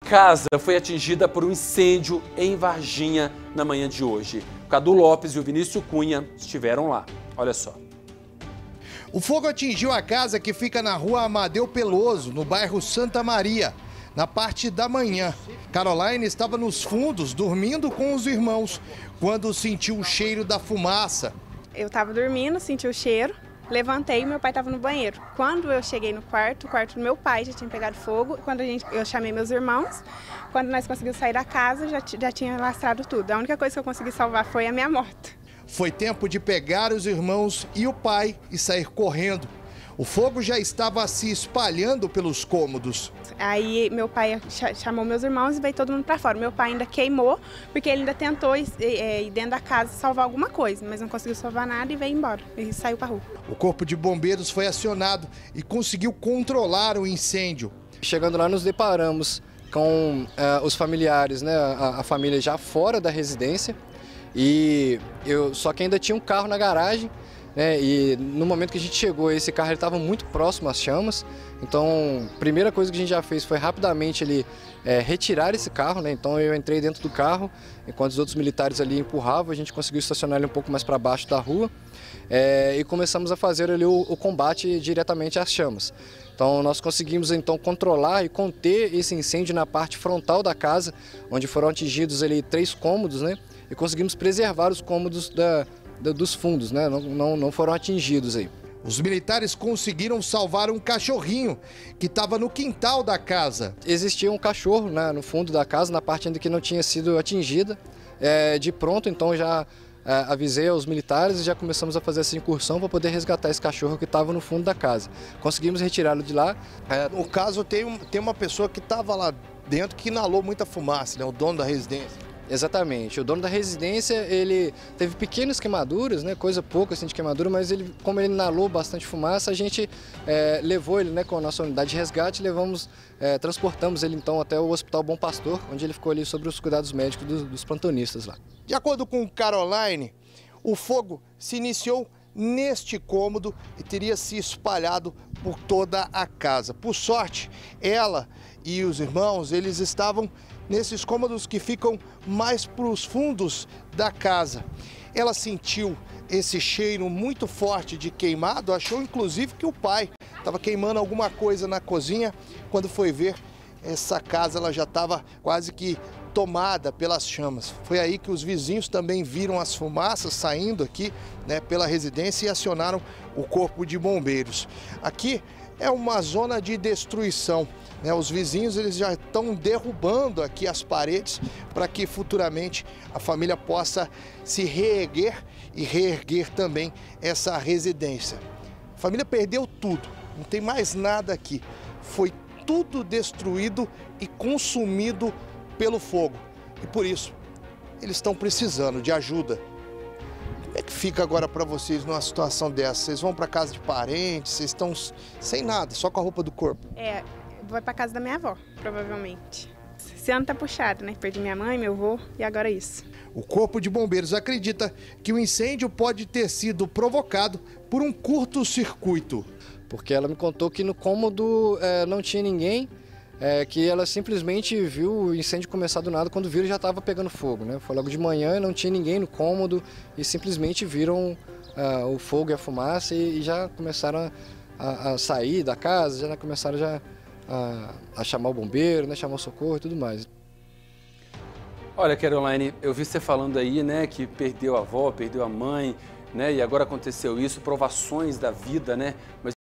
Casa foi atingida por um incêndio em Varginha na manhã de hoje. O Cadu Lopes e o Vinícius Cunha estiveram lá. Olha só. O fogo atingiu a casa que fica na rua Amadeu Peloso, no bairro Santa Maria, na parte da manhã. Caroline estava nos fundos, dormindo com os irmãos, quando sentiu o cheiro da fumaça. Eu estava dormindo, senti o cheiro, levantei e meu pai estava no banheiro. Quando eu cheguei no quarto, o quarto do meu pai já tinha pegado fogo. Quando eu chamei meus irmãos, quando nós conseguimos sair da casa, já tinha lastrado tudo. A única coisa que eu consegui salvar foi a minha moto. Foi tempo de pegar os irmãos e o pai e sair correndo. O fogo já estava se espalhando pelos cômodos. Aí meu pai chamou meus irmãos e veio todo mundo para fora. Meu pai ainda queimou, porque ele ainda tentou ir dentro da casa salvar alguma coisa, mas não conseguiu salvar nada e veio embora. E saiu para a rua. O corpo de bombeiros foi acionado e conseguiu controlar o incêndio. Chegando lá, nos deparamos com os familiares, né, a família já fora da residência. Só que ainda tinha um carro na garagem, né, e no momento que a gente chegou, esse carro estava muito próximo às chamas. Então, a primeira coisa que a gente já fez foi rapidamente retirar esse carro, né? Então eu entrei dentro do carro, enquanto os outros militares ali empurravam, a gente conseguiu estacionar ele um pouco mais para baixo da rua e começamos a fazer ali o combate diretamente às chamas. Então nós conseguimos então controlar e conter esse incêndio na parte frontal da casa, onde foram atingidos ali 3 cômodos, né? E conseguimos preservar os cômodos dos fundos, né? Não foram atingidos aí. Os militares conseguiram salvar um cachorrinho que estava no quintal da casa. Existia um cachorro, né, no fundo da casa, na parte ainda que não tinha sido atingida. De pronto, então já avisei aos militares e já começamos a fazer essa incursão para poder resgatar esse cachorro que estava no fundo da casa. Conseguimos retirá-lo de lá. No caso, tem uma pessoa que estava lá dentro que inalou muita fumaça, né, o dono da residência. Exatamente. O dono da residência, ele teve pequenas queimaduras, né, coisa pouca assim de queimadura, mas como ele inalou bastante fumaça, a gente levou ele, né, com a nossa unidade de resgate, transportamos ele então até o Hospital Bom Pastor, onde ele ficou ali sob os cuidados médicos dos plantonistas lá. De acordo com Caroline, o fogo se iniciou neste cômodo e teria se espalhado por toda a casa. Por sorte, ela e os irmãos, eles estavam nesses cômodos que ficam mais para os fundos da casa. Ela sentiu esse cheiro muito forte de queimado, achou inclusive que o pai estava queimando alguma coisa na cozinha. Quando foi ver, essa casa ela já estava quase que tomada pelas chamas. Foi aí que os vizinhos também viram as fumaças saindo aqui, né, pela residência e acionaram o corpo de bombeiros. Aqui é uma zona de destruição, né? Os vizinhos eles já estão derrubando aqui as paredes para que futuramente a família possa se reerguer e reerguer também essa residência. A família perdeu tudo, não tem mais nada aqui. Foi tudo destruído e consumido pelo fogo. E por isso, eles estão precisando de ajuda. Como é que fica agora para vocês numa situação dessa? Vocês vão para casa de parentes, vocês estão sem nada, só com a roupa do corpo? Vou para casa da minha avó, provavelmente. Esse ano tá puxado, né? Perdi minha mãe, meu avô e agora isso. O Corpo de Bombeiros acredita que o incêndio pode ter sido provocado por um curto-circuito. Porque ela me contou que no cômodo não tinha ninguém, que ela simplesmente viu o incêndio começar do nada, quando viram já estava pegando fogo, né? Foi logo de manhã, não tinha ninguém no cômodo e simplesmente viram o fogo e a fumaça e já começaram a sair da casa, já começaram a chamar o bombeiro, né? Chamar o socorro e tudo mais. Olha, Caroline, eu vi você falando aí, né, que perdeu a avó, perdeu a mãe, né, e agora aconteceu isso, provações da vida, né? Mas